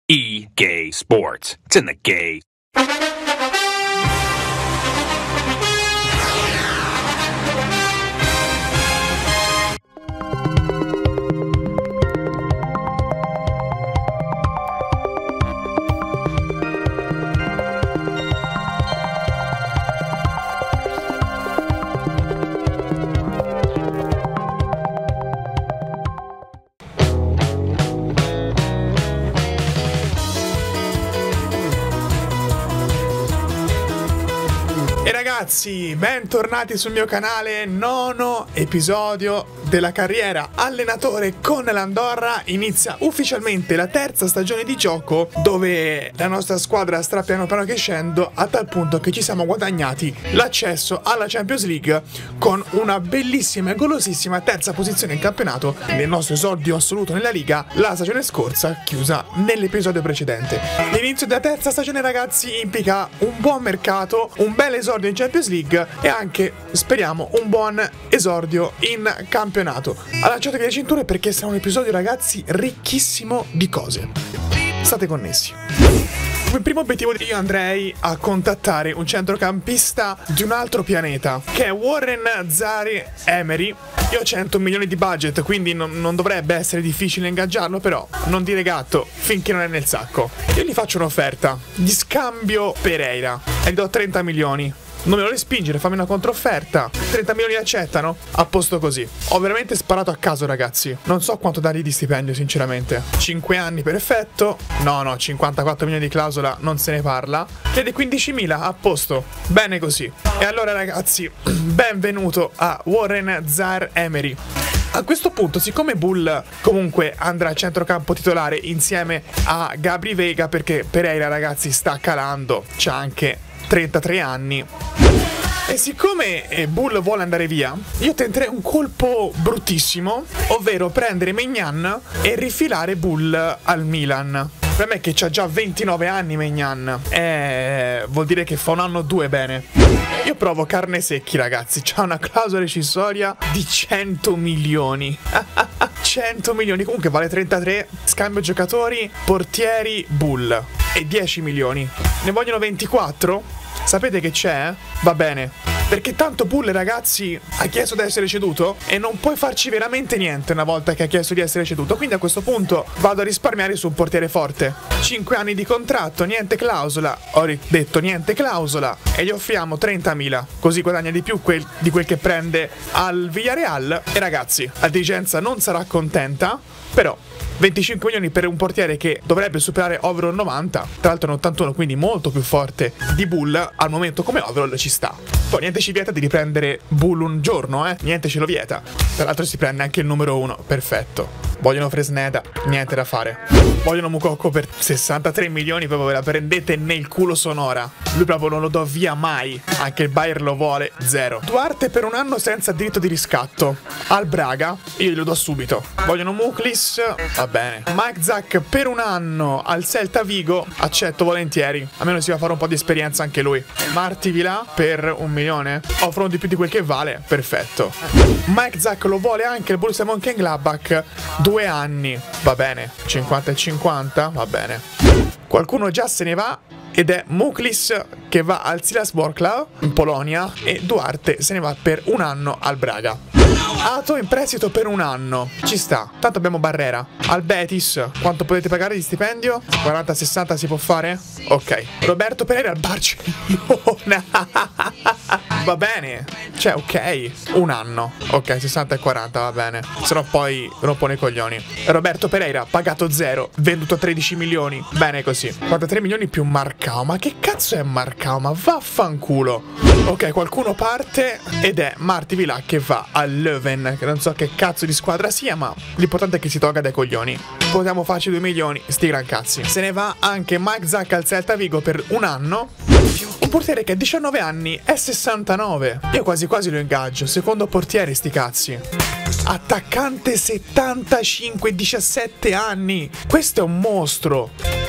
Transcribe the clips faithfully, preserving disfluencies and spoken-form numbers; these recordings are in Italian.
E Gay Sports. It's in the gay. E ragazzi, bentornati sul mio canale, nono episodio della carriera allenatore con l'Andorra. Inizia ufficialmente la terza stagione di gioco, dove la nostra squadra sta piano piano crescendo, a tal punto che ci siamo guadagnati l'accesso alla Champions League con una bellissima e golosissima terza posizione in campionato, nel nostro esordio assoluto nella Liga la stagione scorsa, chiusa nell'episodio precedente. L'inizio della terza stagione, ragazzi, implica un buon mercato, un bel esordio in Champions League e anche, speriamo, un buon esordio in campionato. Allacciatevi le cinture perché sarà un episodio, ragazzi, ricchissimo di cose. State connessi. Come primo obiettivo io andrei a contattare un centrocampista di un altro pianeta, che è Warren Zaïre-Emery. Io ho cento milioni di budget, quindi non, non dovrebbe essere difficile ingaggiarlo, però non dire gatto finché non è nel sacco. Io gli faccio un'offerta di scambio Pereira e gli do trenta milioni. Non me lo respingere, fammi una controfferta. trenta milioni accettano? A posto così. Ho veramente sparato a caso, ragazzi. Non so quanto dargli di stipendio, sinceramente. cinque anni, perfetto. No, no, cinquantaquattro milioni di clausola, non se ne parla. Chiede quindicimila, a posto. Bene così. E allora, ragazzi, benvenuto a Warren Zaïre-Emery. A questo punto, siccome Bull comunque andrà al centrocampo titolare insieme a Gabri Veiga, perché Pereira, ragazzi, sta calando, c'ha anche trentatré anni, e siccome eh, Bull vuole andare via, io tenterei un colpo bruttissimo, ovvero prendere Maignan e rifilare Bull al Milan. Per me che c'ha già ventinove anni Maignan, eh, vuol dire che fa un anno o due bene. Io provo carne secchi, ragazzi, c'ha una clausola rescissoria di cento milioni. cento milioni, comunque vale trentatré, scambio giocatori, portieri, Bull, e dieci milioni. Ne vogliono ventiquattro? Sapete che c'è? Va bene, perché tanto Bull, ragazzi, ha chiesto di essere ceduto e non puoi farci veramente niente una volta che ha chiesto di essere ceduto. Quindi a questo punto vado a risparmiare su un portiere forte. cinque anni di contratto, niente clausola. Ho detto niente clausola e gli offriamo trentamila, così guadagna di più quel, di quel che prende al Villarreal. E ragazzi, la dirigenza non sarà contenta, però venticinque milioni per un portiere che dovrebbe superare overall novanta, tra l'altro è un ottantuno, quindi molto più forte di Bull, al momento come overall ci sta. Poi niente ci vieta di riprendere Bull un giorno, eh, niente ce lo vieta. Tra l'altro si prende anche il numero uno, perfetto. Vogliono Fresneda, niente da fare. Vogliono Mukoko per sessantatré milioni, proprio ve la prendete nel culo Sonora. Lui proprio non lo do via mai, anche il Bayern lo vuole, zero. Duarte per un anno senza diritto di riscatto al Braga, io glielo do subito. Vogliono Muklis, va bene. Mike Zack per un anno al Celta Vigo, accetto volentieri, almeno si va a fare un po' di esperienza anche lui. Marti Vilà per un milione, offrono di più di quel che vale, perfetto. Mike Zack lo vuole anche il Borussia Mönchengladbach, due anni, va bene. Cinquanta e cinquanta, va bene. Qualcuno già se ne va ed è Muklis che va al Silas Wrocław in Polonia e Duarte se ne va per un anno al Braga. Ato in prestito per un anno, ci sta, tanto abbiamo Barrera. Al Betis, quanto potete pagare di stipendio? quaranta sessanta si può fare? Ok. Roberto Pereira al Barcellona. Va bene, cioè ok, un anno. Ok, sessanta e quaranta, va bene, se no poi rompono i coglioni. Roberto Pereira, pagato zero, venduto a tredici milioni, bene così. quarantatré milioni più Marcao, ma che cazzo è Marcao? Ma vaffanculo. Ok, qualcuno parte ed è Marti Vilà che va al Leuven, che non so che cazzo di squadra sia, ma l'importante è che si tolga dai coglioni. Possiamo farci due milioni, sti gran cazzi. Se ne va anche Mike Zack al Celta Vigo per un anno. Un portiere che ha diciannove anni, è sessantanove. Io quasi quasi lo ingaggio, secondo portiere sti cazzi. Attaccante settantacinque, diciassette anni. Questo è un mostro.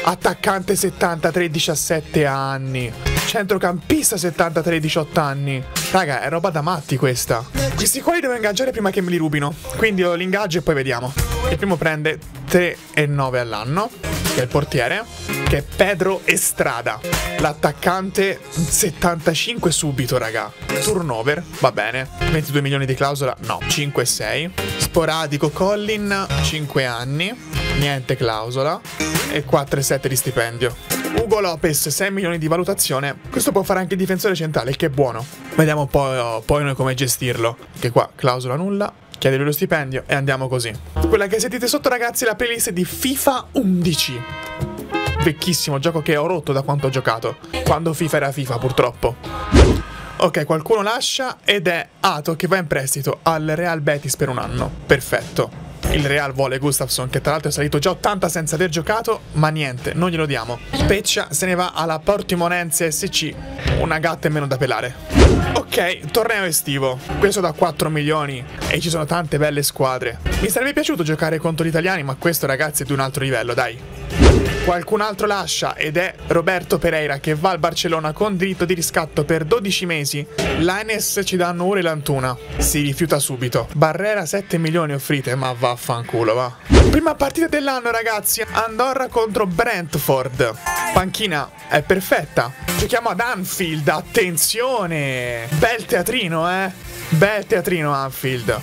Attaccante settantatré, diciassette anni. Centrocampista settantatré, diciotto anni. Raga, è roba da matti questa. Questi qua li devo ingaggiare prima che me li rubino. Quindi io li ingaggio e poi vediamo. Il primo prende tre e nove all'anno, che è il portiere, che è Pedro Estrada. L'attaccante settantacinque subito, raga. Turnover, va bene. ventidue milioni di clausola, no, cinque e sei. Sporadico Collin, cinque anni, niente clausola. E quattro e sette di stipendio. Ugo Lopez, sei milioni di valutazione. Questo può fare anche il difensore centrale, il che è buono. Vediamo poi, poi noi come gestirlo. Che qua, clausola nulla, chiede lui lo stipendio e andiamo così. Quella che sentite sotto, ragazzi, è la playlist di FIFA undici. Vecchissimo gioco che ho rotto da quanto ho giocato. Quando FIFA era FIFA, purtroppo. Ok, qualcuno lascia ed è Ato che va in prestito al Real Betis per un anno. Perfetto. Il Real vuole Gustafsson, che tra l'altro è salito già ottanta senza aver giocato, ma niente, non glielo diamo. Peccia se ne va alla Portimonense S C, una gatta in meno da pelare. Ok, torneo estivo. Questo da quattro milioni e ci sono tante belle squadre. Mi sarebbe piaciuto giocare contro gli italiani, ma questo, ragazzi, è di un altro livello, dai. Qualcun altro lascia ed è Roberto Pereira, che va al Barcellona con diritto di riscatto per dodici mesi. L'Aines ci danno ora l'Antuna. Si rifiuta subito. Barrera sette milioni offrite, ma vaffanculo, va. Prima partita dell'anno, ragazzi. Andorra contro Brentford. Panchina è perfetta. Giochiamo ad Anfield, attenzione. Bel teatrino, eh. Bel teatrino Anfield.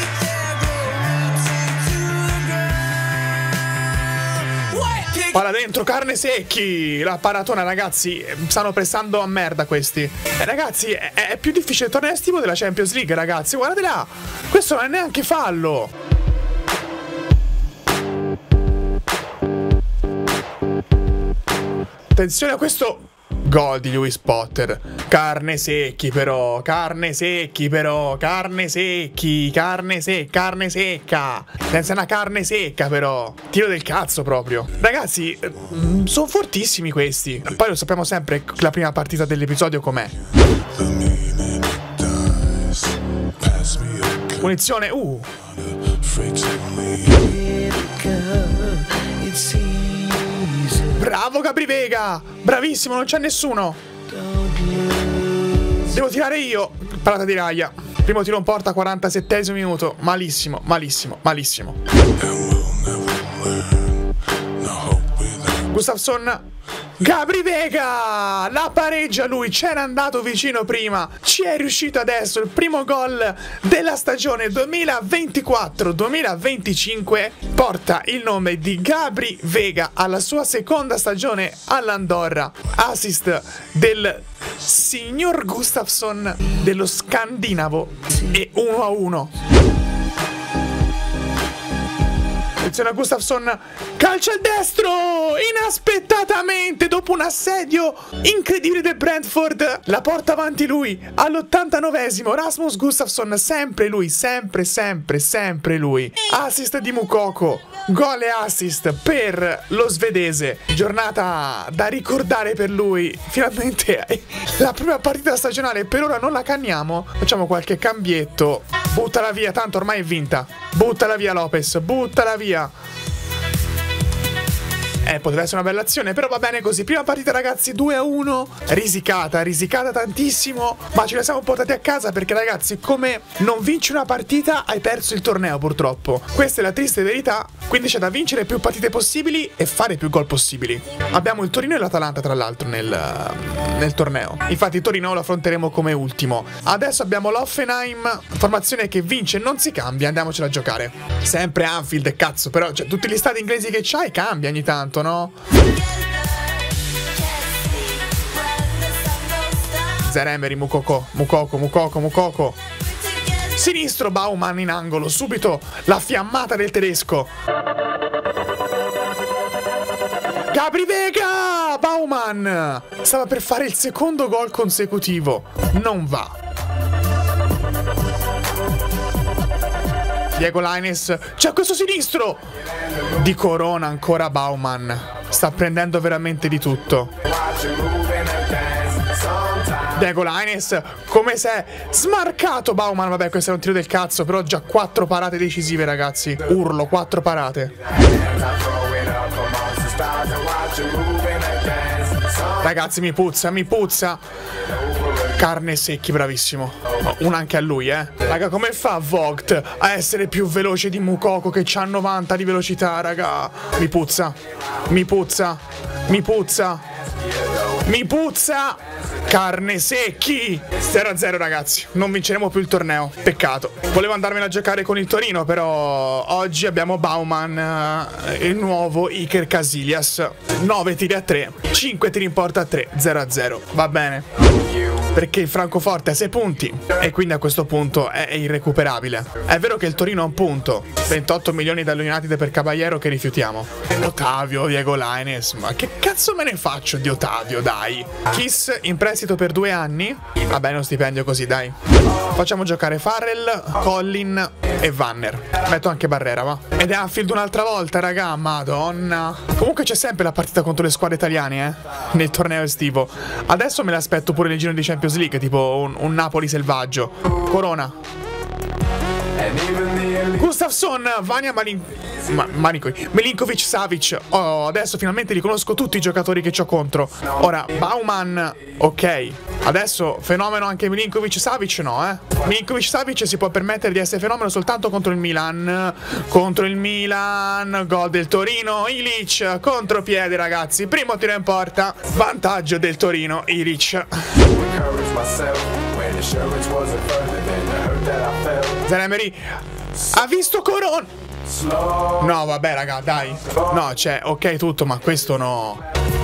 Palla dentro, Carne Secchi. La paratona, ragazzi. Stanno pressando a merda questi. Eh, ragazzi, è, è più difficile il torneo estivo della Champions League, ragazzi. Guardate là. Questo non è neanche fallo. Attenzione a questo gol di Lewis Potter. Carne Secchi però, carne secchi però, carne secchi, carne secca, carne secca. Senza una carne secca però. Tiro del cazzo proprio. Ragazzi, sono fortissimi questi. Poi lo sappiamo sempre la prima partita dell'episodio com'è. Munizione, uh. Bravo Gabri Vega! Bravissimo, non c'è nessuno! Devo tirare io! Parata di Raya. Primo tiro in porta, quarantasettesimo minuto. Malissimo, malissimo, malissimo. Gustafsson. Gabri Vega! La pareggia lui, c'era andato vicino prima. Ci è riuscito adesso, il primo gol della stagione duemilaventiquattro duemilaventicinque. Porta il nome di Gabri Vega alla sua seconda stagione all'Andorra. Assist del signor Gustafsson, dello scandinavo. E uno a uno. Attenzione a Gustafsson, calcio al destro, inaspettatamente, dopo un assedio incredibile del Brentford, la porta avanti lui, all'ottantanovesimo, Rasmus Gustafsson, sempre lui, sempre, sempre, sempre lui. Assist di Moukoko, gol e assist per lo svedese, giornata da ricordare per lui, finalmente la prima partita stagionale, per ora non la canniamo, facciamo qualche cambietto, buttala via, tanto ormai è vinta, buttala via Lopez, buttala via. Eh, potrebbe essere una bella azione, però va bene così. Prima partita, ragazzi, due a uno. Risicata, risicata tantissimo, ma ce la siamo portati a casa perché, ragazzi, come non vinci una partita, hai perso il torneo, purtroppo. Questa è la triste verità. Quindi c'è da vincere più partite possibili e fare più gol possibili. Abbiamo il Torino e l'Atalanta, tra l'altro, nel, nel torneo. Infatti il Torino lo affronteremo come ultimo. Adesso abbiamo l'Hoffenheim, formazione che vince, non si cambia, andiamocela a giocare. Sempre Anfield, cazzo, però cioè, tutti gli stadi inglesi che c'hai cambia ogni tanto, no? Zaire-Emery, Moukoko, Moukoko, Moukoko, Moukoko. Sinistro, Baumann in angolo, subito la fiammata del tedesco. Gabri Vega! Baumann! Stava per fare il secondo gol consecutivo. Non va. Diego Lainez, c'è questo sinistro di Corona, ancora Baumann. Sta prendendo veramente di tutto. Diego Lainez, come si è smarcato Baumann. Vabbè, questo è un tiro del cazzo, però già quattro parate decisive, ragazzi. Urlo, quattro parate. Ragazzi, mi puzza, mi puzza. Carne Secchi, bravissimo. Oh, una anche a lui, eh. Raga, come fa Vogt a essere più veloce di Mukoko che c'ha novanta di velocità, raga? Mi puzza. Mi puzza. Mi puzza. Mi puzza. Carne Secchi. zero a zero, ragazzi. Non vinceremo più il torneo. Peccato. Volevo andarmene a giocare con il Torino, però oggi abbiamo Bauman, eh, il nuovo Iker Casillas. nove tiri a tre. cinque tiri in porta a tre. zero a zero. Va bene. Perché il Francoforte ha sei punti e quindi a questo punto è irrecuperabile. È vero che il Torino ha un punto, ventotto milioni dall'United per Caballero che rifiutiamo. Ottavio, Diego Lainez, ma che cazzo me ne faccio di Ottavio, dai. Kiss in prestito per due anni. Vabbè, uno stipendio così, dai. Facciamo giocare Farrell, Collin e Vanner. Metto anche Barrera, va. Ed è Anfield un'altra volta, raga, madonna. Comunque c'è sempre la partita contro le squadre italiane, eh, nel torneo estivo. Adesso me l'aspetto pure nel giro di Champions League, tipo un, un Napoli selvaggio. Corona, Gustafsson, Vania, Malin Ma Milinkovic, Savic. Oh, adesso finalmente riconosco tutti i giocatori che c'ho contro. Ora, Bauman, ok. Adesso fenomeno anche Milinkovic, Savic no, eh. Milinkovic, Savic si può permettere di essere fenomeno soltanto contro il Milan. Contro il Milan. Gol del Torino. Ilic, contropiede, ragazzi. Primo tiro in porta. Vantaggio del Torino. Ilic. Zanemery ha visto Corona. No, vabbè, raga, dai. No, cioè, ok tutto, ma questo no.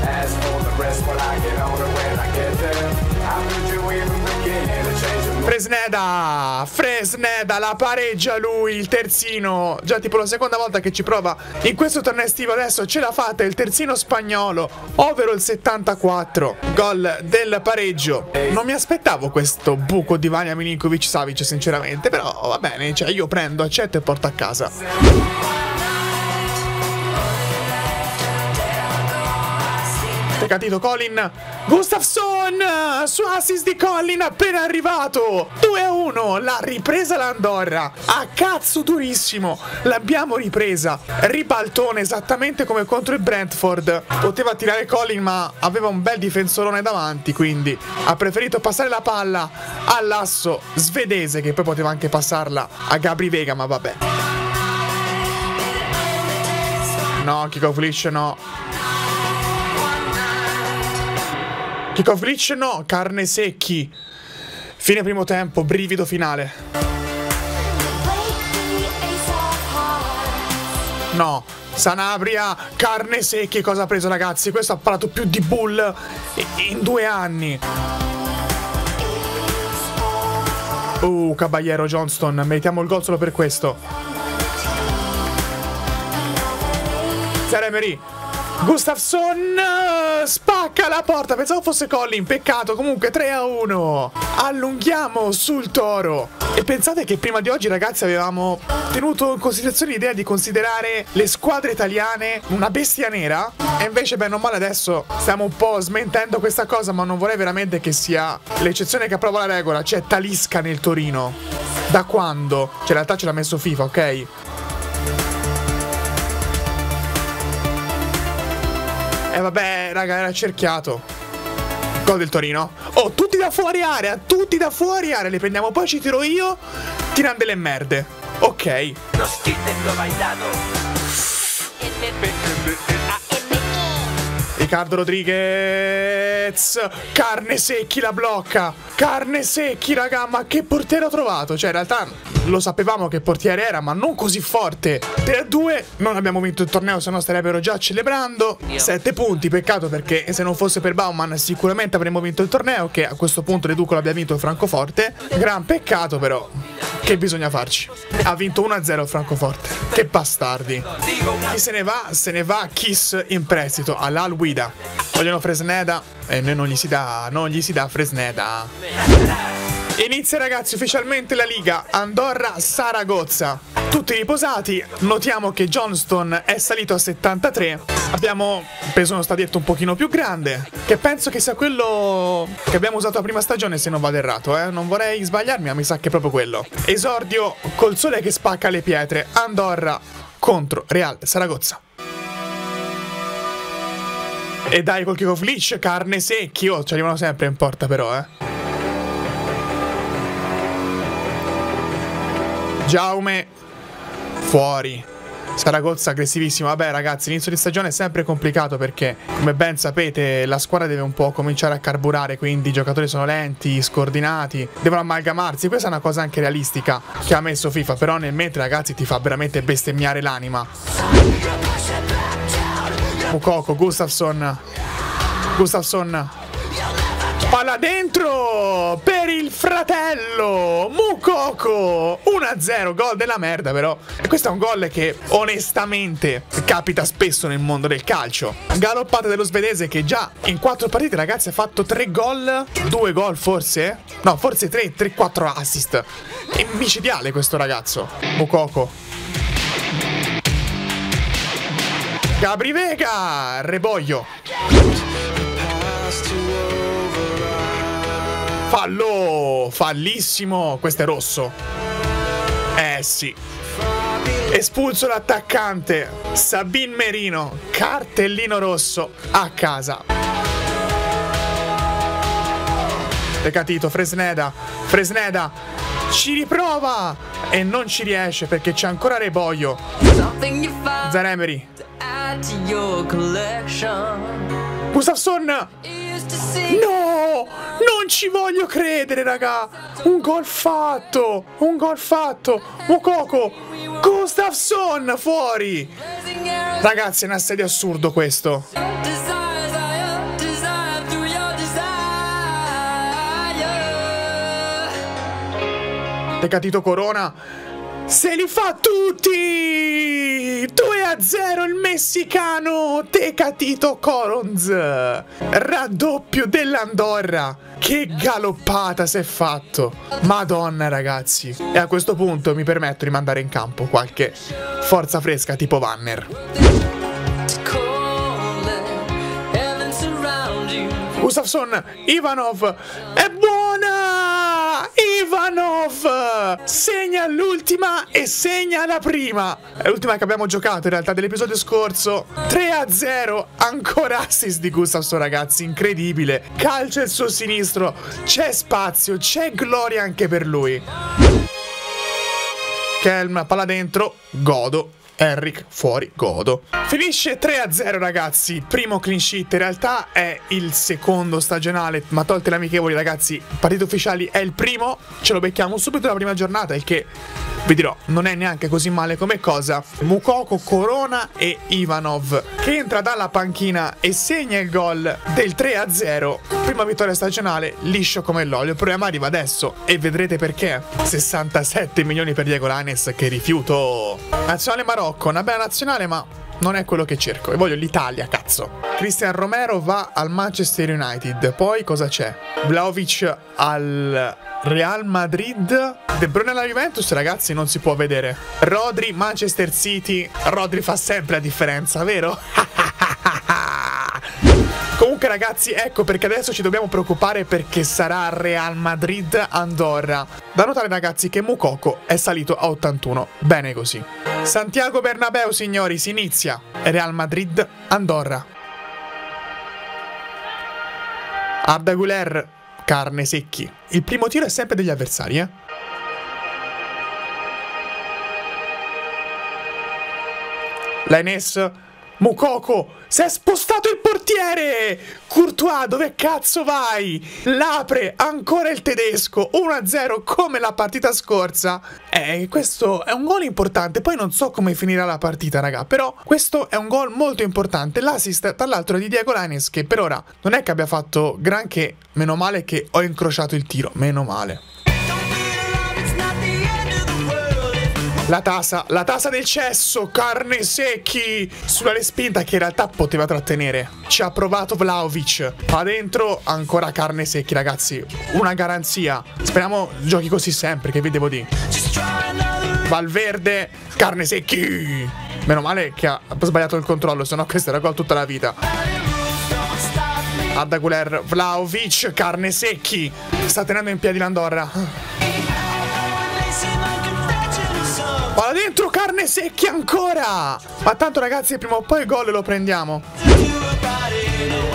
Fresneda, Fresneda la pareggia lui, il terzino. Già tipo la seconda volta che ci prova in questo torneo estivo. Adesso ce l'ha fatta il terzino spagnolo. Ovvero il settantaquattro. Gol del pareggio. Non mi aspettavo questo buco di Vania, Milinkovic, Savic sinceramente. Però va bene, cioè io prendo, accetto e porto a casa. Peccatito Collin. Gustafsson su assist di Collin appena arrivato. due a uno. L'ha ripresa l'Andorra. A cazzo durissimo. L'abbiamo ripresa. Ribaltone esattamente come contro il Brentford. Poteva tirare Collin ma aveva un bel difensorone davanti, quindi ha preferito passare la palla all'asso svedese, che poi poteva anche passarla a Gabri Vega, ma vabbè. No, kick off glitch no. Kick off glitch no, Carne Secchi. Fine primo tempo, brivido finale. No, Sanabria, Carne Secchi, cosa ha preso, ragazzi? Questo ha parlato più di Bull in due anni. Uh, Caballero, Johnston, meritiamo il gol solo per questo. Zanemery. Gustafsson spacca la porta. Pensavo fosse Collin, peccato. Comunque tre a uno. Allunghiamo sul Toro. E pensate che prima di oggi, ragazzi, avevamo tenuto in considerazione l'idea di considerare le squadre italiane una bestia nera. E invece, bene o male, adesso stiamo un po' smentendo questa cosa. Ma non vorrei veramente che sia l'eccezione che approva la regola. C'è Talisca nel Torino. Da quando? Cioè in realtà ce l'ha messo FIFA, ok? E eh vabbè, raga, era cerchiato. Gol del Torino. Oh, tutti da fuori area, tutti da fuori area. Li prendiamo, poi ci tiro io. Tirando delle merde. Ok. Riccardo Rodriguez. Carne Secchi la blocca. Carne Secchi, raga, ma che portiere ho trovato? Cioè, in realtà lo sapevamo che portiere era, ma non così forte. tre a due, non abbiamo vinto il torneo, se no starebbero già celebrando. sette punti, peccato, perché se non fosse per Bauman sicuramente avremmo vinto il torneo, che a questo punto deduco l'abbia vinto il Francoforte. Gran peccato, però. Che bisogna farci? Ha vinto uno a zero il Francoforte. Che bastardi. Chi se ne va? Se ne va Kiss in prestito all'Al Guida. Vogliono Fresneda e noi non gli si dà, non gli si dà Fresneda. Inizia, ragazzi, ufficialmente la Liga. Andorra-Saragozza. Tutti riposati. Notiamo che Johnston è salito a settantatré. Abbiamo preso uno stadietto un pochino più grande, che penso che sia quello che abbiamo usato la prima stagione, se non vado errato, eh. Non vorrei sbagliarmi, ma mi sa che è proprio quello. Esordio col sole che spacca le pietre. Andorra contro Real Saragozza. E dai col kick off glitch, carne secchi. Oh, ci arrivano sempre in porta però, eh. Jaume fuori. Saragozza aggressivissimo. Vabbè ragazzi, l'inizio di stagione è sempre complicato perché, come ben sapete, la squadra deve un po' cominciare a carburare. Quindi i giocatori sono lenti, scordinati, devono amalgamarsi. Questa è una cosa anche realistica che ha messo FIFA. Però nel mentre ragazzi ti fa veramente bestemmiare l'anima. Moukoko, Gustafsson. Gustafsson. Palla dentro per il fratello Moukoko. uno a zero, gol della merda però. E questo è un gol che onestamente capita spesso nel mondo del calcio. Galoppata dello svedese che già in quattro partite ragazzi ha fatto tre gol. Due gol forse? No, forse tre, tre, quattro assist. È micidiale questo ragazzo. Moukoko. Gabri Vega. Reboglio. Fallo, fallissimo, questo è rosso. Eh sì. Espulso l'attaccante Sabin Merino, cartellino rosso a casa. Decatito, Fresneda, Fresneda ci riprova e non ci riesce perché c'è ancora Reboglio. Zanemery. Gustafsson. No, non ci voglio credere, raga. Un gol fatto, un gol fatto. Moukoko, Gustafsson fuori. Ragazzi, è un assedio assurdo questo. Decatito Corona se li fa tutti. Due a zero il messicano Tecatito Corons. Raddoppio dell'Andorra. Che galoppata si è fatto. Madonna ragazzi. E a questo punto mi permetto di mandare in campo qualche forza fresca tipo Vanner. Gustafsson, Ivanov. È buona. Ivanov segna l'ultima e segna la prima. È l'ultima che abbiamo giocato in realtà dell'episodio scorso. Tre a zero. Ancora assist di Gustafsson ragazzi. Incredibile. Calcia il suo sinistro. C'è spazio. C'è gloria anche per lui. Kelm, palla dentro. Godo. Henrik fuori, godo. Finisce tre a zero ragazzi. Primo clean sheet. In realtà è il secondo stagionale, ma tolte le amichevoli ragazzi, partite ufficiali è il primo. Ce lo becchiamo subito la prima giornata, il che vi dirò non è neanche così male come cosa. Moukoko, Corona e Ivanov che entra dalla panchina e segna il gol del tre a zero. Prima vittoria stagionale, liscio come l'olio. Il problema arriva adesso e vedrete perché. sessantasette milioni per Diego Lainez, che rifiuto. Nazionale Marocco, una bella nazionale ma non è quello che cerco. E voglio l'Italia, cazzo. Cristian Romero va al Manchester United. Poi cosa c'è? Vlahovic al Real Madrid. De Bruyne alla Juventus, ragazzi, non si può vedere. Rodri, Manchester City. Rodri fa sempre la differenza, vero? Comunque ragazzi, ecco perché adesso ci dobbiamo preoccupare, perché sarà Real Madrid Andorra. Da notare ragazzi che Moukoko è salito a ottantuno. Bene così. Santiago Bernabéu signori, si inizia. Real Madrid Andorra. Arda Güler, carne secchi. Il primo tiro è sempre degli avversari, eh. Lainez. Moukoko, si è spostato il portiere. Courtois, dove cazzo vai? L'apre ancora il tedesco. uno a zero come la partita scorsa. Eh, questo è un gol importante. Poi non so come finirà la partita, raga, però questo è un gol molto importante. L'assist tra l'altro è di Diego Lainez, che per ora non è che abbia fatto granché. Meno male che ho incrociato il tiro. Meno male. La tasa, la tasa del cesso, carne secchi sulla respinta che in realtà poteva trattenere. Ci ha provato Vlahovic. Ma dentro ancora carne secchi, ragazzi. Una garanzia. Speriamo giochi così sempre, che vi devo dire. Valverde, carne secchi. Meno male che ha sbagliato il controllo, sennò questo era gol tutta la vita. Arda Güler, Vlahovic, carne secchi. Sta tenendo in piedi l'Andorra. Palla dentro, carne secchi ancora. Ma tanto ragazzi prima o poi il gol lo prendiamo.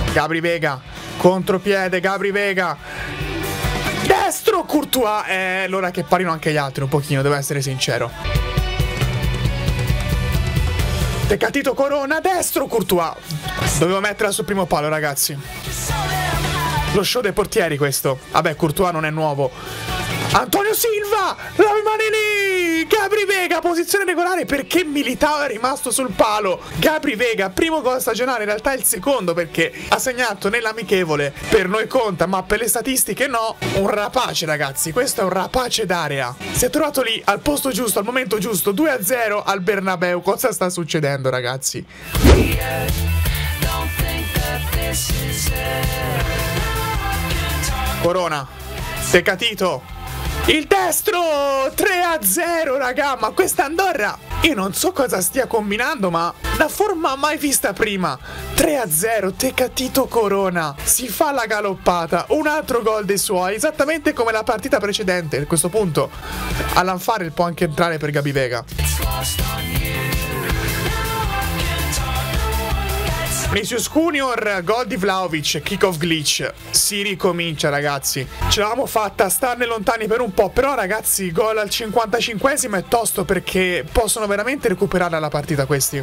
Gabri Vega, contropiede, Gabri Vega. Destro, Courtois. È l'ora che parino anche gli altri un pochino, devo essere sincero. Tecatito Corona, destro, Courtois. Dovevo metterla sul primo palo, ragazzi. Lo show dei portieri questo. Vabbè, Courtois non è nuovo. Antonio Silva, la rimane lì. Gabri Vega, posizione regolare perché Militao è rimasto sul palo. Gabri Vega, primo gol stagionale, in realtà è il secondo perché ha segnato nell'amichevole. Per noi conta, ma per le statistiche no. Un rapace, ragazzi, questo è un rapace d'area. Si è trovato lì al posto giusto, al momento giusto. Due a zero al Bernabeu. Cosa sta succedendo, ragazzi? Corona, Tecatito, il destro, tre a zero, raga. Ma questa Andorra, io non so cosa stia combinando, ma la forma mai vista prima. Tre a zero, Tecatito Corona si fa la galoppata, un altro gol dei suoi, esattamente come la partita precedente. A questo punto Alan Farrell può anche entrare per Gabri Vega. Vinicius Junior, gol di Vlahovic, kick off glitch. Si ricomincia, ragazzi. Ce l'avevamo fatta a starne lontani per un po', però ragazzi, gol al cinquantacinquesimo è tosto perché possono veramente recuperare la partita questi.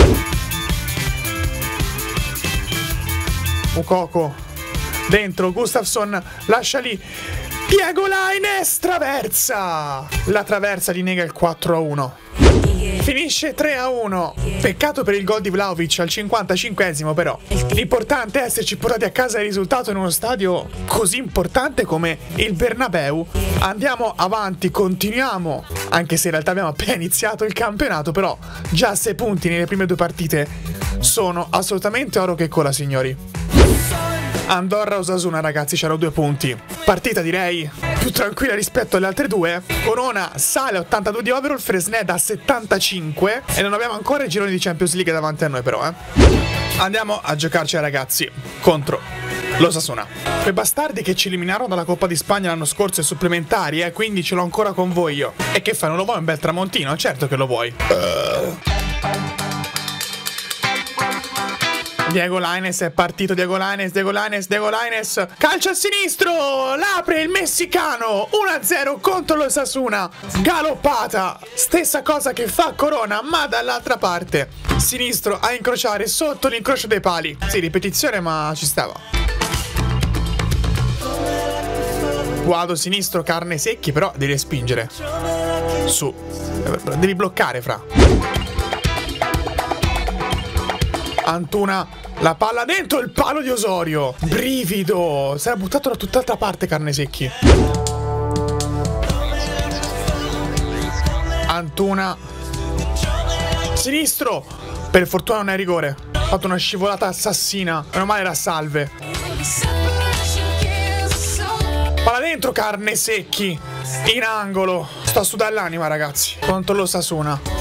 Mukoko dentro, Gustafsson lascia lì. Diego Lainez traversa. La traversa gli nega il quattro a uno. Finisce tre a uno. Peccato per il gol di Vlahovic al cinquantacinquesimo, però l'importante è esserci portati a casa il risultato in uno stadio così importante come il Bernabeu. Andiamo avanti, continuiamo, anche se in realtà abbiamo appena iniziato il campionato, però già sei punti nelle prime due partite sono assolutamente oro che cola, signori. Andorra-Osasuna, ragazzi, c'erano due punti. Partita, direi, più tranquilla rispetto alle altre due. Corona sale a ottantadue di overall, Fresneda a settantacinque. E non abbiamo ancora il girone di Champions League davanti a noi, però, eh. Andiamo a giocarci, ragazzi, contro l'Osasuna. Quei bastardi che ci eliminarono dalla Coppa di Spagna l'anno scorso e supplementari, eh, quindi ce l'ho ancora con voi io. E che fai, non lo vuoi un bel tramontino? Certo che lo vuoi. Uh. Diego Lainez è partito, Diego Lainez, Diego Lainez, Diego Lainez. Calcio a sinistro, l'apre il messicano, uno a zero contro l'Osasuna. Galoppata, stessa cosa che fa Corona, ma dall'altra parte. Sinistro a incrociare sotto l'incrocio dei pali. Sì, ripetizione, ma ci stava. Guado sinistro, carne secchi, però devi respingere. Su, devi bloccare, fra. Antuna, la palla dentro il palo di Osorio. Brivido. Si era buttato da tutt'altra parte, carne secchi. Antuna. Sinistro. Per fortuna non è rigore. Ha fatto una scivolata assassina. Meno male la salve. Palla dentro, carne secchi. In angolo. Sto a sudare l'anima, ragazzi. Contro l'Osasuna.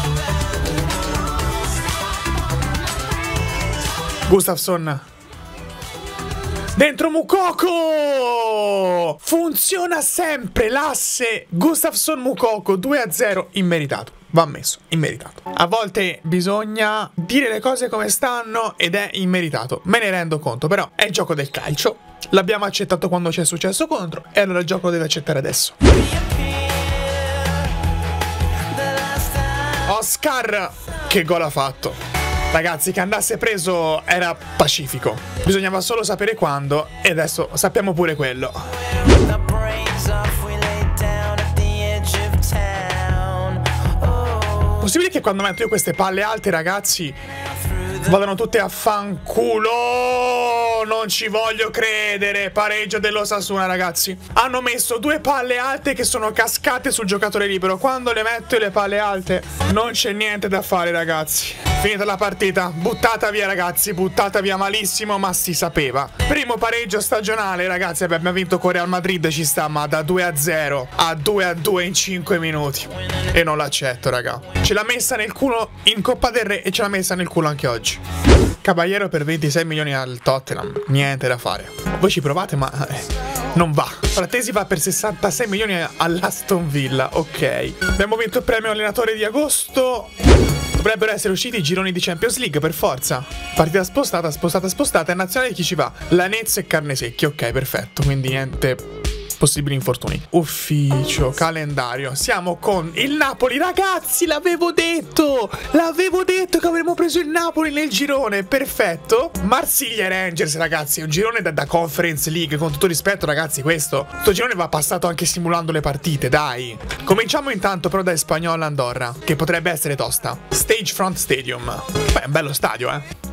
Gustafsson. Dentro Mukoko. Funziona sempre l'asse Gustafsson-Mukoko. due a zero immeritato. Va messo, immeritato. A volte bisogna dire le cose come stanno ed è immeritato. Me ne rendo conto, però è il gioco del calcio. L'abbiamo accettato quando c'è successo contro e allora il gioco lo deve accettare adesso. Oscar. Che gol ha fatto. Ragazzi, che andasse preso era pacifico. Bisognava solo sapere quando e adesso sappiamo pure quello. Possibile che quando metto io queste palle alte, ragazzi, vadano tutte a fanculo? Non ci voglio credere. Pareggio dell'Osasuna, ragazzi. Hanno messo due palle alte che sono cascate sul giocatore libero. Quando le metto le palle alte non c'è niente da fare, ragazzi. Finita la partita, buttata via, ragazzi, buttata via malissimo, ma si sapeva. Primo pareggio stagionale, ragazzi. Abbiamo vinto con Real Madrid, ci sta, ma da due a zero a due a due in cinque minuti. E non l'accetto, raga. Ce l'ha messa nel culo in Coppa del Re e ce l'ha messa nel culo anche oggi. Caballero per ventisei milioni al Tottenham, niente da fare. Voi ci provate, ma eh, non va. Frattesi va per sessantasei milioni all'Aston Villa, ok. Abbiamo vinto il premio allenatore di agosto. Dovrebbero essere usciti i gironi di Champions League per forza. Partita spostata, spostata, spostata. E nazionale chi ci va? Lanezzo e Carnesecchi. Ok, perfetto. Quindi niente possibili infortuni. Ufficio, calendario. Siamo con il Napoli. Ragazzi, l'avevo detto. L'avevo detto che avremmo preso il Napoli nel girone. Perfetto. Marsiglia e Rangers, ragazzi. Un girone da, da Conference League. Con tutto rispetto, ragazzi, questo Questo girone va passato anche simulando le partite, dai. Cominciamo intanto però da Espanyol Andorra, che potrebbe essere tosta. Stagefront Stadium. Beh, è un bello stadio, eh.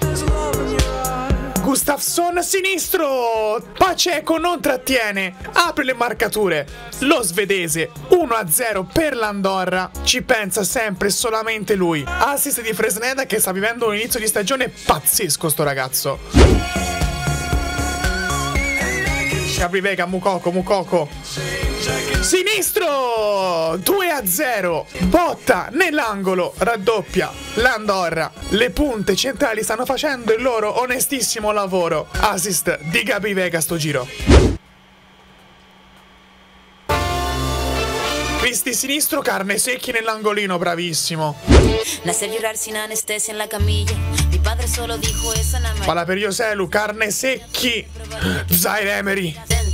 Gustafsson sinistro. Pacheco non trattiene. Apre le marcature. Lo svedese. uno a zero per l'Andorra. Ci pensa sempre e solamente lui. Assist di Fresneda, che sta vivendo un inizio di stagione pazzesco sto ragazzo. Gabri Vega, Mukoko, Mukoko. Sinistro! due a zero. Botta nell'angolo. Raddoppia l'Andorra. Le punte centrali stanno facendo il loro onestissimo lavoro. Assist di Gabri Vega sto giro. Cristi sinistro, Carnesecchi nell'angolino, bravissimo. Palla per Joselu, Carnesecchi. Zaire Emery.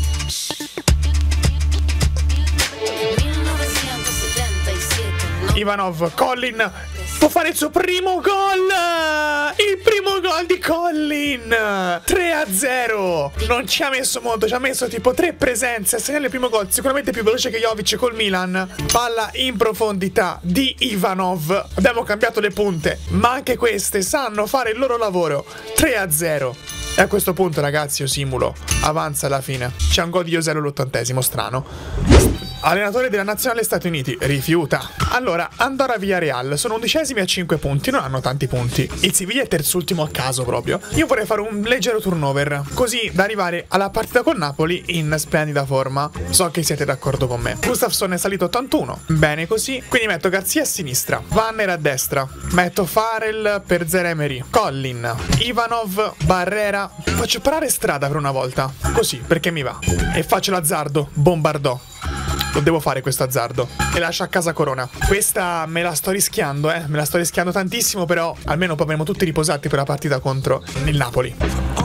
Ivanov, Collin può fare il suo primo gol. Il primo gol di Collin. tre a zero. Non ci ha messo molto, ci ha messo tipo tre presenze a segnare il primo gol. Sicuramente più veloce che Jovic col Milan. Palla in profondità di Ivanov. Abbiamo cambiato le punte, ma anche queste sanno fare il loro lavoro. tre a zero. E a questo punto, ragazzi, io simulo. Avanza alla fine. C'è un gol di Joselu all'ottantesimo, strano. Allenatore della Nazionale Stati Uniti rifiuta. Allora, Andorra Villarreal sono undicesimi a cinque punti, non hanno tanti punti. Il Siviglia è terzultimo a caso proprio. Io vorrei fare un leggero turnover, così da arrivare alla partita con Napoli in splendida forma. So che siete d'accordo con me. Gustafsson è salito ottantuno. Bene così. Quindi metto Garzia a sinistra, Vanner a destra. Metto Farrell per Zaire Emery, Collin, Ivanov, Barrera. Faccio parare Strada per una volta, così, perché mi va. E faccio l'azzardo, Bombardò. Lo devo fare questo azzardo. E lascio a casa Corona. Questa me la sto rischiando, eh. Me la sto rischiando tantissimo, però almeno poi avremo tutti riposati per la partita contro il Napoli.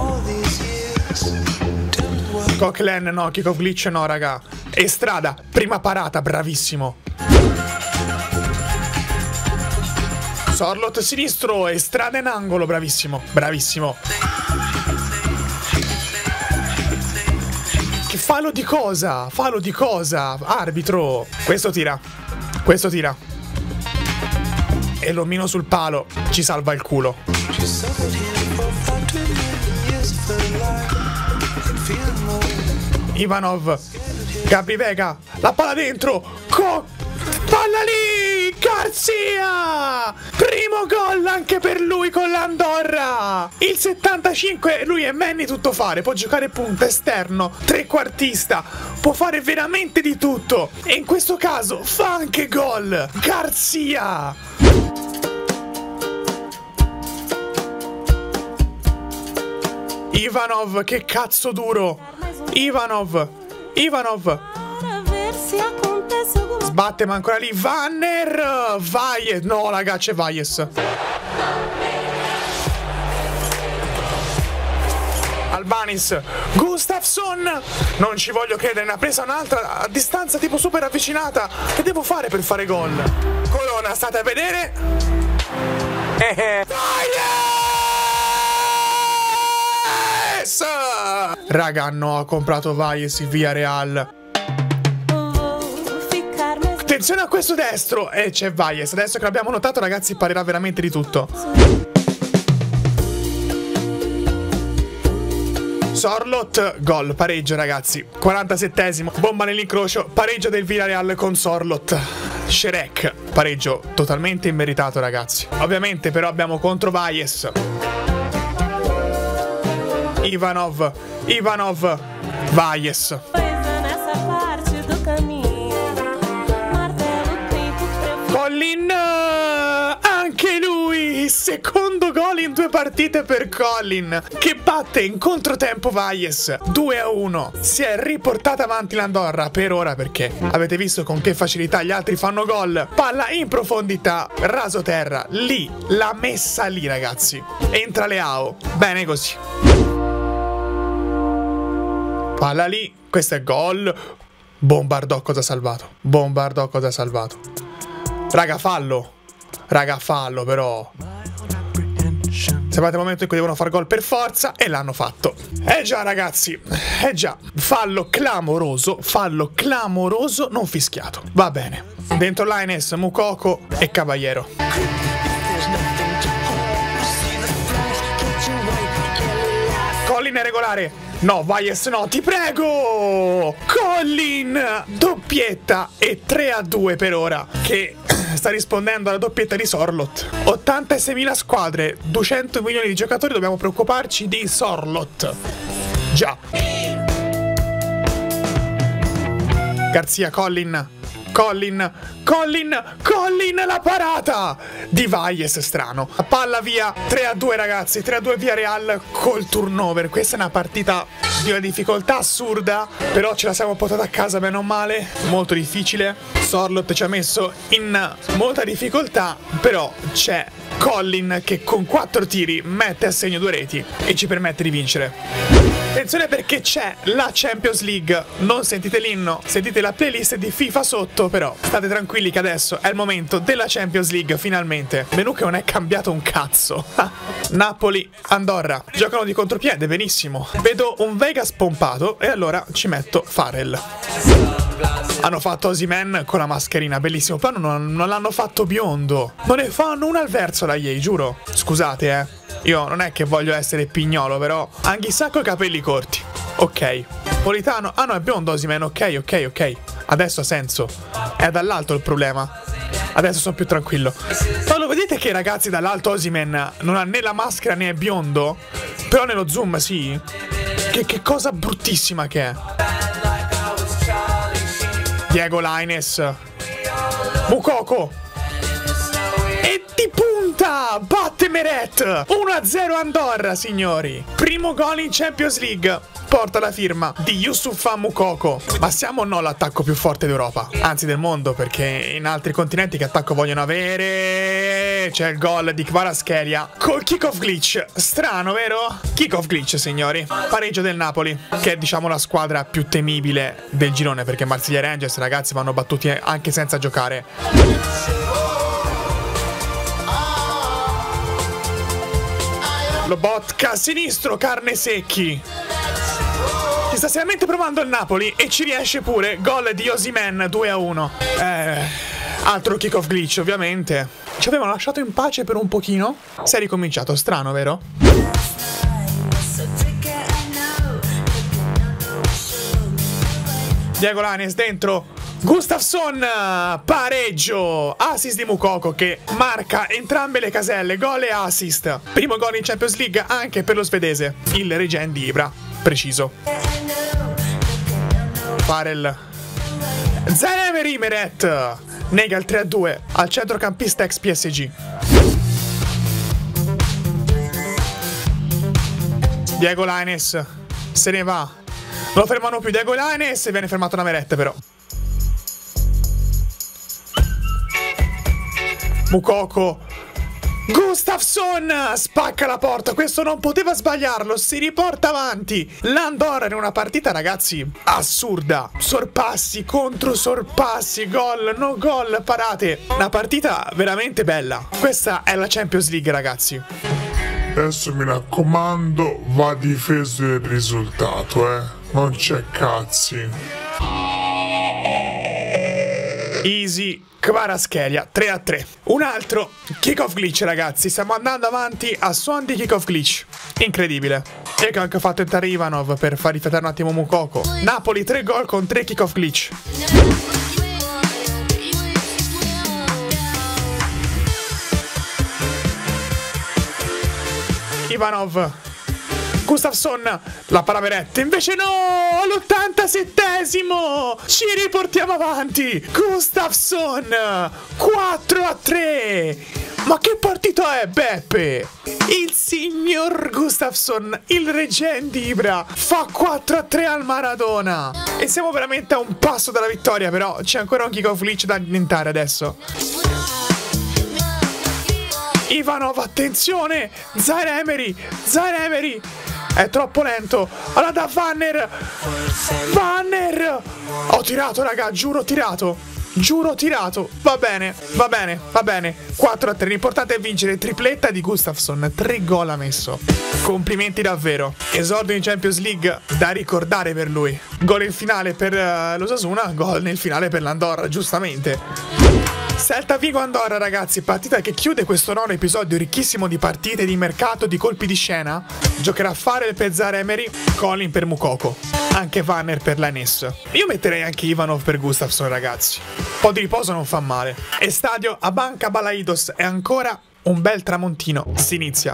Coquelin no, Kikov Glitch no, raga. E Strada, prima parata, bravissimo. Sorlot sinistro e Strada in angolo, bravissimo, bravissimo. Che fallo di cosa? Fallo di cosa? Arbitro. Questo tira. Questo tira. E l'omino sul palo. Ci salva il culo. Ivanov. Gabri Vega. La palla dentro. Co palla lì. Garzia. Primo gol anche per lui con l'Andorra. Il settantacinque. Lui è Manny tutto fare. Può giocare punta, esterno, trequartista. Può fare veramente di tutto. E in questo caso fa anche gol. Garzia. Ivanov, che cazzo duro. Ivanov. Ivanov. Sbatte ma ancora lì. Vanner. Valles. No, raga, c'è Valles. Albanis. Gustafsson. Non ci voglio credere. Ne ha presa un'altra a distanza tipo super avvicinata. Che devo fare per fare gol? Corona, state a vedere. Valles. Raga, no, ha comprato Valles il Villarreal. Attenzione a questo destro. E c'è Valles. Adesso che l'abbiamo notato, ragazzi, parlerà veramente di tutto. Sorlot, gol, pareggio, ragazzi. quarantasettesimo, bomba nell'incrocio. Pareggio del Villarreal con Sorlot. Sherek, pareggio totalmente immeritato, ragazzi. Ovviamente però abbiamo contro Valles. Ivanov. Ivanov. Valles. Collin, anche lui secondo gol in due partite per Collin, che batte in controtempo Valles due a uno. Si è riportata avanti l'Andorra per ora, perché avete visto con che facilità gli altri fanno gol. Palla in profondità, raso terra, lì, l'ha messa lì ragazzi. Entra Leao, bene così. Palla lì, questo è gol. Bombardò cosa ha salvato. Bombardò cosa ha salvato. Raga, fallo. Raga, fallo però. Sapete il momento in cui devono far gol per forza, e l'hanno fatto. Eh già ragazzi, eh già. Fallo clamoroso, fallo clamoroso non fischiato. Va bene. Dentro Lainez, Moukoko e Caballero. Collin è regolare. No, Valles no, ti prego! Collin! Doppietta e tre a due per ora, che sta rispondendo alla doppietta di Sorloth. ottantaseimila squadre, duecento milioni di giocatori, dobbiamo preoccuparci di Sorloth. Già. Garzia, Collin. Collin, Collin, Collin, la parata di Valles, strano. Palla via, tre a due ragazzi, tre a due via Real col turnover. Questa è una partita di una difficoltà assurda, però ce la siamo portata a casa bene o male. Molto difficile. Sorloth ci ha messo in molta difficoltà, però c'è Collin che con quattro tiri mette a segno due reti e ci permette di vincere. Attenzione perché c'è la Champions League. Non sentite l'inno, sentite la playlist di FIFA sotto, però state tranquilli che adesso è il momento della Champions League finalmente. Menù che non è cambiato un cazzo. Napoli, Andorra, giocano di contropiede, benissimo. Vedo un Vegas pompato e allora ci metto Farrell. Hanno fatto Osimhen con la mascherina, bellissimo, però non, non l'hanno fatto biondo. Non ne fanno una al verso la E A, giuro. Scusate eh, io non è che voglio essere pignolo, però Anghissà coi capelli corti. Ok. Politano, ah no, è biondo Osimhen, ok, ok, ok. Adesso ha senso. È dall'alto il problema. Adesso sono più tranquillo. Ma lo vedete che ragazzi dall'alto Osimhen non ha né la maschera né è biondo? Però nello zoom sì. Che, che cosa bruttissima che è. Diego Lainez, Moukoko e di punta batte Meret. Uno a zero Andorra, signori. Primo gol in Champions League. Porta la firma di Youssoufa Moukoko. Ma siamo o no l'attacco più forte d'Europa? Anzi del mondo, perché in altri continenti che attacco vogliono avere? C'è il gol di Kvaratskhelia col kick-off glitch. Strano, vero? Kick-off glitch, signori. Pareggio del Napoli, che è diciamo la squadra più temibile del girone, perché Marsiglia e Rangers, ragazzi, vanno battuti anche senza giocare. Lobotka sinistro, carne secchi. Ci sta seriamente provando il Napoli e ci riesce pure. Gol di Osimhen due a uno. Eh, altro kick-off glitch, ovviamente. Ci avevano lasciato in pace per un pochino. Si è ricominciato, strano, vero? Diego Lainez dentro. Gustafsson, pareggio. Assist di Moukoko che marca entrambe le caselle, gol e assist. Primo gol in Champions League anche per lo svedese, il Regen di Ibra, preciso. Farrell, Zanemery, Meret nega il tre a due al centrocampista ex P S G. Diego Lainez se ne va. Non lo fermano più Diego Lainez e viene fermato da Meret però. Moukoko, Gustafsson spacca la porta, questo non poteva sbagliarlo, si riporta avanti. L'Andorra in una partita, ragazzi, assurda. Sorpassi, contro sorpassi, gol, no gol, parate. Una partita veramente bella. Questa è la Champions League, ragazzi. Adesso mi raccomando, va difeso il risultato, eh. Non c'è cazzi. Easy. Kvaratskhelia tre a tre. Un altro kick-off glitch, ragazzi. Stiamo andando avanti a suon di kick-off glitch. Incredibile. E che ho anche fatto entrare Ivanov per far riflettere un attimo Moukoko. Napoli tre gol con tre kick-off glitch. Ivanov, Gustafsson, la paraveretta, invece no, all'ottantasettesimo ci riportiamo avanti. Gustafsson, quattro a tre, Ma che partita è, Beppe? Il signor Gustafsson, il reggente Ibra, fa quattro a tre al Maradona. E siamo veramente a un passo dalla vittoria, però c'è ancora un kick-off glitch da diventare adesso. Ivanov, attenzione! Zaire Emery, Zaire Emery, è troppo lento. Allora da Vanner, Vanner, ho tirato, raga, giuro, ho tirato. Giuro, tirato. Va bene, va bene, va bene. quattro a tre. L'importante è vincere. Tripletta di Gustafsson. Tre gol ha messo. Complimenti davvero. Esordio in Champions League da ricordare per lui. Gol in finale per uh, l'Osasuna. Gol nel finale per l'Andorra, giustamente. Celta Vigo Andorra, ragazzi, partita che chiude questo nono episodio ricchissimo di partite, di mercato, di colpi di scena. Giocherà Farrell per Zaire Emery, Collin per Moukoko, anche Vanner per l'Anes. Io metterei anche Ivanov per Gustafsson, ragazzi. Un po' di riposo non fa male. E stadio Abanca Balaidos è ancora un bel tramontino. Si inizia.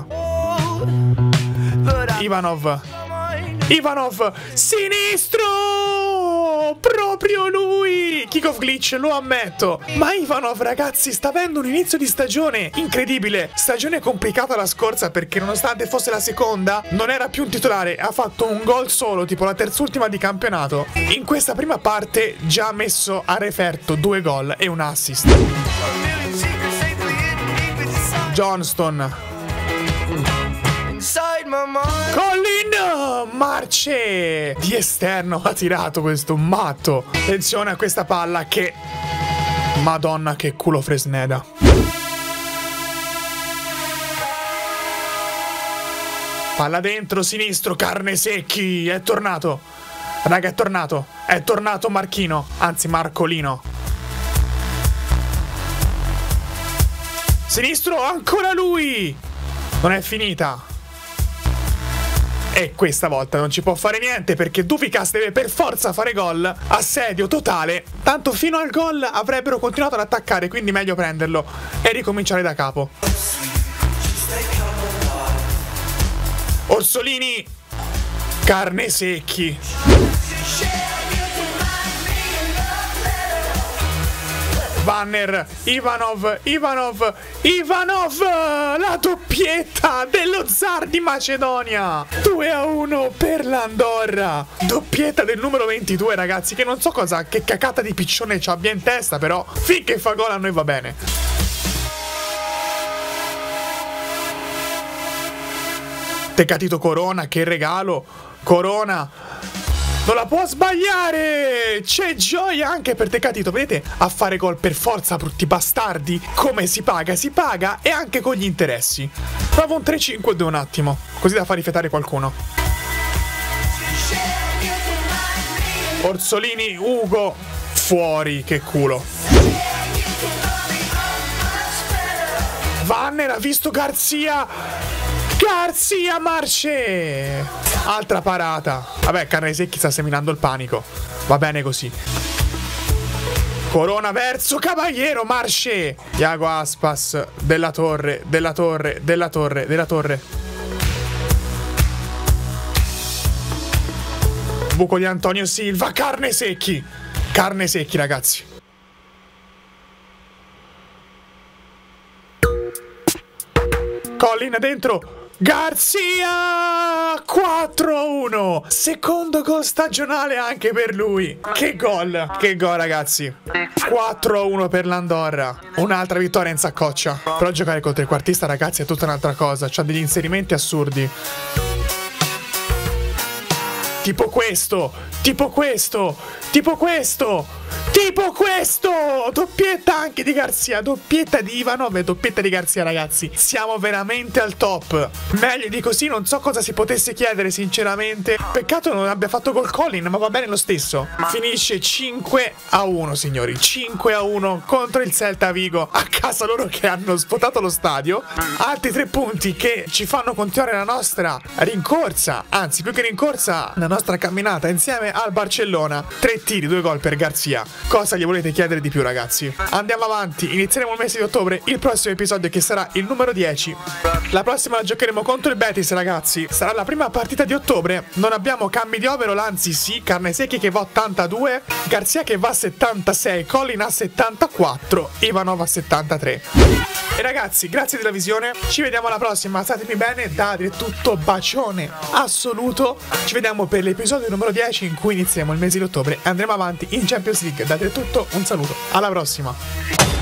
Ivanov. Ivanov, sinistro! Proprio lui! Kick-off glitch, lo ammetto. Ma Ivanov, ragazzi, sta avendo un inizio di stagione incredibile. Stagione complicata la scorsa perché nonostante fosse la seconda, non era più un titolare. Ha fatto un gol solo, tipo la terzultima di campionato. In questa prima parte già ha messo a referto due gol e un assist. Johnston. Collin, Marce di esterno ha tirato questo matto. Attenzione a questa palla che... Madonna che culo Fresneda. Palla dentro, sinistro, Carnesecchi. È tornato. Raga, è tornato. È tornato Marchino. Anzi, Marcolino. Sinistro, ancora lui. Non è finita. E questa volta non ci può fare niente perché Doufikas deve per forza fare gol. Assedio totale. Tanto fino al gol avrebbero continuato ad attaccare, quindi meglio prenderlo e ricominciare da capo. Orsolini. Carnesecchi. Vanner, Ivanov, Ivanov, Ivanov, la doppietta dello zar di Macedonia. due a uno per l'Andorra. Doppietta del numero ventidue, ragazzi, che non so cosa, che cacata di piccione ci abbia in testa, però finché fa gol a noi va bene. Tecatito Corona, che regalo. Corona non la può sbagliare! C'è gioia anche per Tecatito, vedete? A fare gol per forza, brutti bastardi. Come si paga? Si paga e anche con gli interessi. Provo un tre cinque due un attimo, così da far rifiatare qualcuno. Orsolini, Ugo, fuori, che culo. Vanner ha visto Garzia. Garzia, Marce. Altra parata. Vabbè, Carnesecchi sta seminando il panico. Va bene così. Corona verso Caballero, Marce. Iago Aspas, Della Torre, Della Torre, Della Torre, Della Torre. Buco di Antonio Silva, Carnesecchi. Carnesecchi, ragazzi. Collin dentro. Garzia, quattro a uno. Secondo gol stagionale anche per lui. Che gol, che gol, ragazzi. quattro a uno per l'Andorra. Un'altra vittoria in saccoccia. Però giocare contro il quartista, ragazzi, è tutta un'altra cosa. C'ha degli inserimenti assurdi. Tipo questo, tipo questo, tipo questo, tipo questo. Doppietta anche di Garzia, doppietta di Ivanov e doppietta di Garzia, ragazzi. Siamo veramente al top. Meglio di così non so cosa si potesse chiedere, sinceramente. Peccato non abbia fatto gol Collin, ma va bene lo stesso. Finisce cinque a uno, signori. cinque a uno contro il Celta Vigo. A casa loro che hanno svuotato lo stadio. Altri tre punti che ci fanno continuare la nostra rincorsa. Anzi, più che rincorsa, la nostra camminata insieme al Barcellona. Tre tiri, due gol per Garzia. Cosa gli volete chiedere di più, ragazzi? Andiamo avanti, inizieremo il mese di ottobre, il prossimo episodio che sarà il numero dieci. La prossima la giocheremo contro il Betis, ragazzi. Sarà la prima partita di ottobre. Non abbiamo cambi di overall, anzi sì, Carnesecchi che va a ottantadue, Garzia che va a settantasei, Collin a settantaquattro, Ivanov a settantatré. E ragazzi, grazie della visione, ci vediamo alla prossima, statemi bene, da dire tutto, bacione assoluto. Ci vediamo per l'episodio numero dieci in cui inizieremo il mese di ottobre e andremo avanti in Champions League. Da dire tutto, un saluto, alla prossima.